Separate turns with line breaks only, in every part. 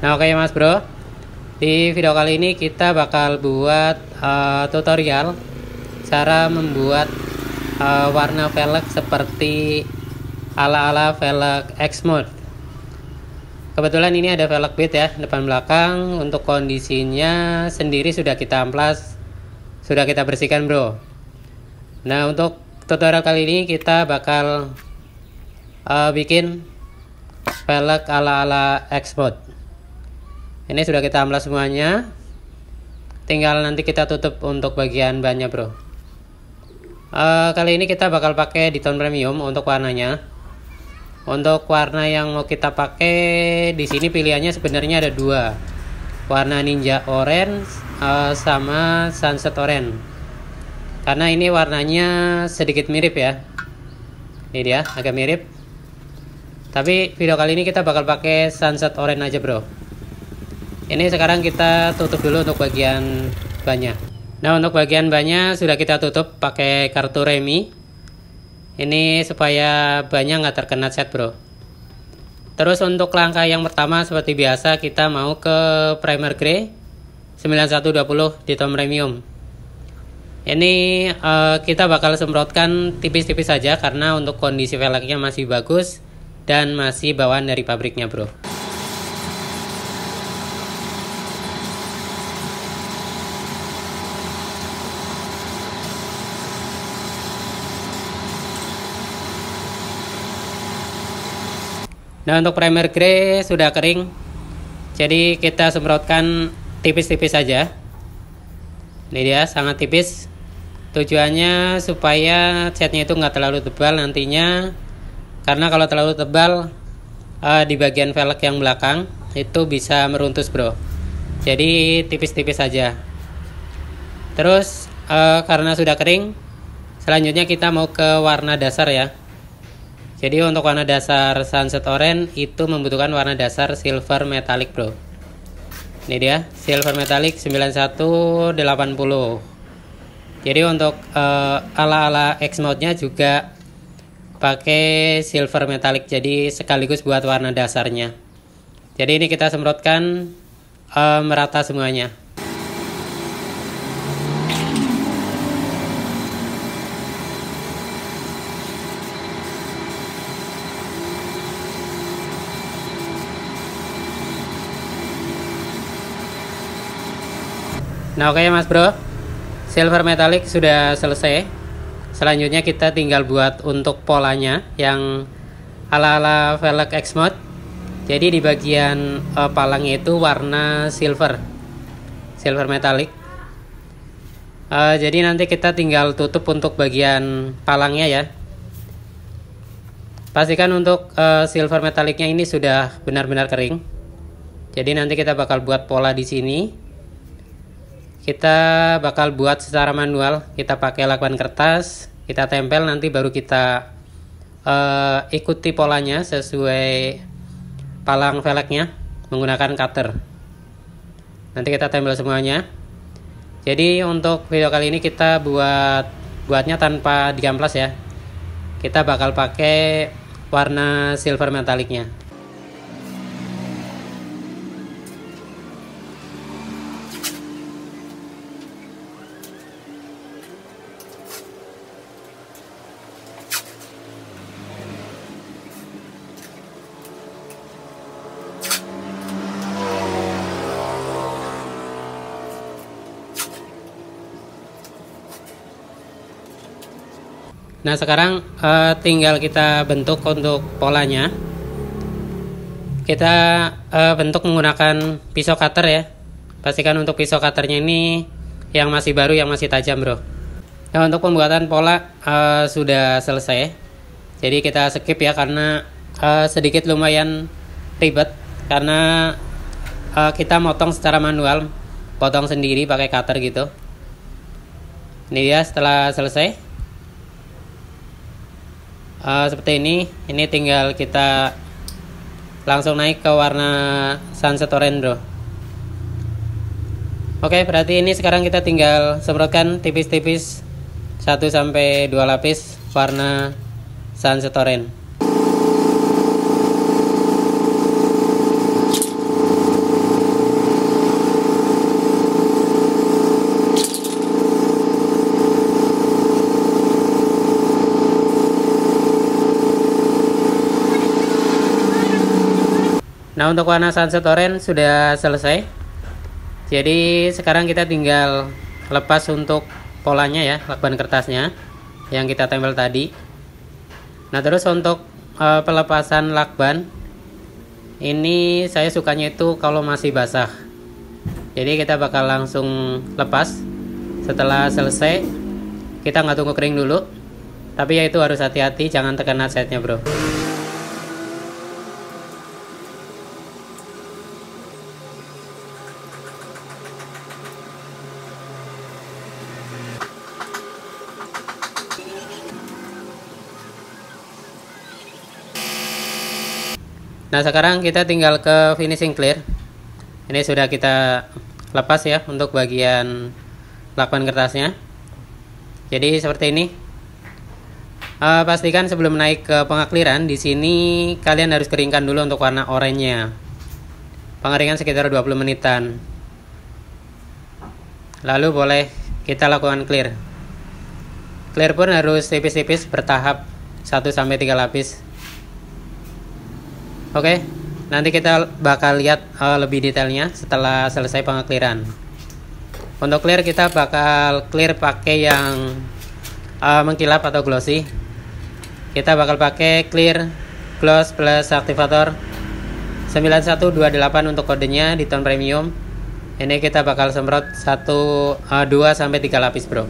Nah oke Mas Bro, di video kali ini kita bakal buat tutorial cara membuat warna velg seperti ala-ala velg X-Mode. Kebetulan ini ada velg bead ya, depan belakang. Untuk kondisinya sendiri sudah kita amplas, sudah kita bersihkan bro. Nah untuk tutorial kali ini kita bakal bikin velg ala-ala X-Mode. Ini sudah kita amplas semuanya, tinggal nanti kita tutup untuk bagian bannya bro. Kali ini kita bakal pakai di tone premium untuk warnanya. Untuk warna yang mau kita pakai di sini pilihannya sebenarnya ada dua, warna ninja orange sama sunset orange. Karena ini warnanya sedikit mirip ya, ini dia agak mirip. Tapi video kali ini kita bakal pakai sunset orange aja bro. Ini sekarang kita tutup dulu untuk bagian bannya. Nah untuk bagian bannya sudah kita tutup pakai kartu remi. Ini supaya bannya nggak terkena cat bro. Terus untuk langkah yang pertama seperti biasa kita mau ke primer grey 9120 di tone premium. Ini kita bakal semprotkan tipis-tipis saja karena untuk kondisi velgnya masih bagus dan masih bawaan dari pabriknya bro. Nah untuk primer grey sudah kering, jadi kita semprotkan tipis-tipis saja. Ini dia sangat tipis. Tujuannya supaya catnya itu nggak terlalu tebal nantinya, karena kalau terlalu tebal di bagian velg yang belakang itu bisa meruntus bro. Jadi tipis-tipis saja. Terus karena sudah kering, selanjutnya kita mau ke warna dasar ya. Jadi untuk warna dasar sunset orange itu membutuhkan warna dasar silver metallic bro. Ini dia silver metallic 9180. Jadi untuk ala-ala X-Mode nya juga pakai silver metallic, jadi sekaligus buat warna dasarnya. Jadi ini kita semprotkan merata semuanya. Nah oke mas bro, silver metallic sudah selesai. Selanjutnya kita tinggal buat untuk polanya yang ala-ala velg X-Mode. Jadi di bagian palangnya itu warna silver metallic. Jadi nanti kita tinggal tutup untuk bagian palangnya ya. Pastikan untuk silver metallicnya ini sudah benar-benar kering. Jadi nanti kita bakal buat pola di sini. Kita bakal buat secara manual, kita pakai lakban kertas, kita tempel, nanti baru kita ikuti polanya sesuai palang velgnya menggunakan cutter. Nanti kita tempel semuanya. Jadi untuk video kali ini kita buatnya tanpa diamplas ya. Kita bakal pakai warna silver metallicnya. Nah sekarang tinggal kita bentuk untuk polanya. Kita bentuk menggunakan pisau cutter ya. Pastikan untuk pisau cutternya ini yang masih baru, yang masih tajam bro. Nah untuk pembuatan pola sudah selesai. Jadi kita skip ya karena sedikit lumayan ribet. Karena kita motong secara manual, potong sendiri pakai cutter gitu. Ini dia setelah selesai. Seperti ini tinggal kita langsung naik ke warna sunset orange bro. Oke, berarti ini sekarang kita tinggal semprotkan tipis-tipis 1-2 lapis warna sunset orange. Nah, untuk warna sunset orange sudah selesai. Jadi sekarang kita tinggal lepas untuk polanya ya, lakban kertasnya yang kita tempel tadi. Nah, terus untuk pelepasan lakban ini saya sukanya itu kalau masih basah. Jadi kita bakal langsung lepas. Setelah selesai, kita nggak tunggu kering dulu. Tapi ya itu harus hati-hati, jangan terkena setnya bro. Nah, sekarang kita tinggal ke finishing clear. Ini sudah kita lepas ya untuk bagian lakban kertasnya. Jadi seperti ini. Pastikan sebelum naik ke pengakliran di sini kalian harus keringkan dulu untuk warna oranye-nya. Pengeringan sekitar 20 menitan. Lalu boleh kita lakukan clear. Clear pun harus tipis-tipis bertahap 1-3 lapis. Oke, nanti kita bakal lihat lebih detailnya setelah selesai pengakliran. Untuk clear kita bakal clear pakai yang mengkilap atau glossy. Kita bakal pakai clear gloss plus aktivator 9128 untuk kodenya di tone premium. Ini kita bakal semprot 2-3 lapis bro.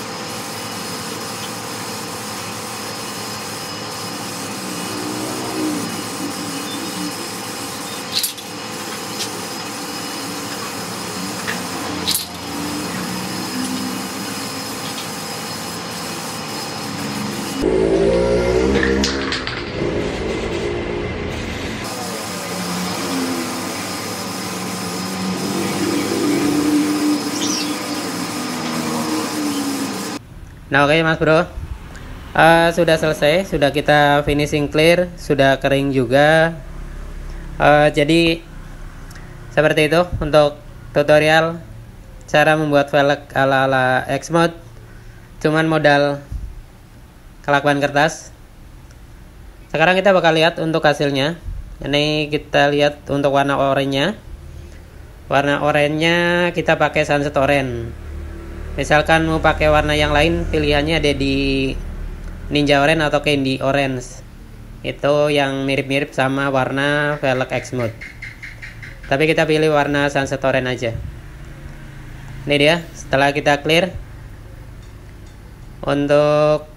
Nah, oke mas bro, sudah selesai, sudah kita finishing clear, sudah kering juga. Jadi seperti itu untuk tutorial cara membuat velg ala-ala X-Mode, cuman modal lakban kertas. Sekarang kita bakal lihat untuk hasilnya. Ini kita lihat untuk warna oranye-nya. Warna oranye-nya kita pakai sunset orange. Misalkan mau pakai warna yang lain, pilihannya ada di Ninja Orange atau Candy Orange. Itu yang mirip-mirip sama warna velg X-Mode. Tapi kita pilih warna sunset orange aja. Ini dia, setelah kita clear. Untuk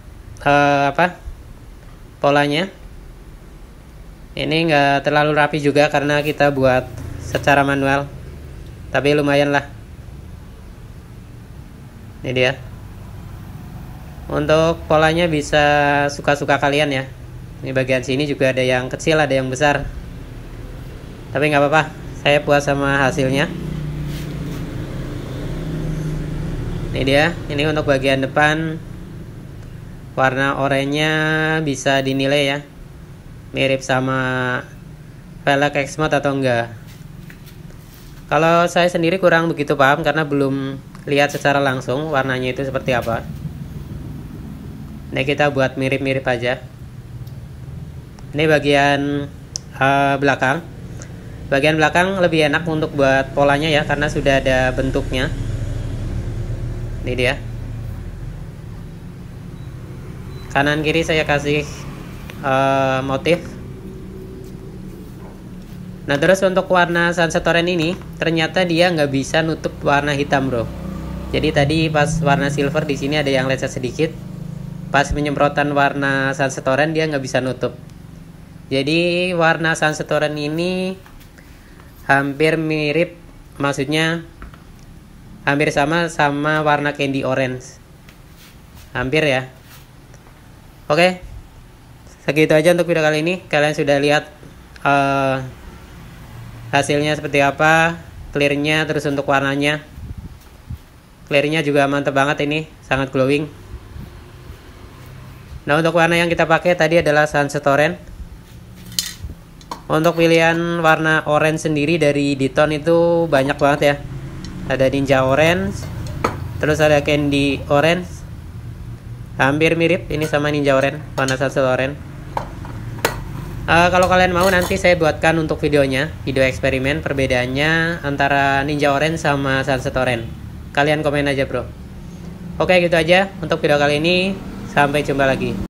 polanya. Ini enggak terlalu rapi juga karena kita buat secara manual. Tapi lumayan lah. Ini dia. Untuk polanya bisa suka-suka kalian ya. Ini bagian sini juga ada yang kecil, ada yang besar. Tapi nggak apa-apa, saya puas sama hasilnya. Ini dia. Ini untuk bagian depan. Warna oranye bisa dinilai ya, mirip sama velg X-Mode atau enggak. Kalau saya sendiri kurang begitu paham karena belum lihat secara langsung warnanya itu seperti apa. Ini kita buat mirip-mirip aja. Ini bagian belakang. Bagian belakang lebih enak untuk buat polanya ya, karena sudah ada bentuknya. Ini dia. Kanan kiri saya kasih motif. Nah, terus untuk warna sunset orange ini ternyata dia nggak bisa nutup warna hitam bro. Jadi tadi pas warna silver di sini ada yang lecet sedikit. Pas penyemprotan warna sunset orange dia nggak bisa nutup. Jadi warna sunset orange ini hampir mirip, maksudnya hampir sama warna candy orange. Hampir ya. Oke, segitu aja untuk video kali ini. Kalian sudah lihat hasilnya seperti apa, clearnya, terus untuk warnanya. Clearnya juga mantap banget ini, sangat glowing. Nah, untuk warna yang kita pakai tadi adalah sunset orange. Untuk pilihan warna orange sendiri dari Ditone itu banyak banget ya. Ada Ninja Orange, terus ada Candy Orange. Hampir mirip ini sama Ninja Orange, warna sunset orange. Kalau kalian mau nanti saya buatkan untuk videonya, video eksperimen perbedaannya antara Ninja Orange sama Sunset Orange. Kalian komen aja bro. Oke gitu aja untuk video kali ini, sampai jumpa lagi.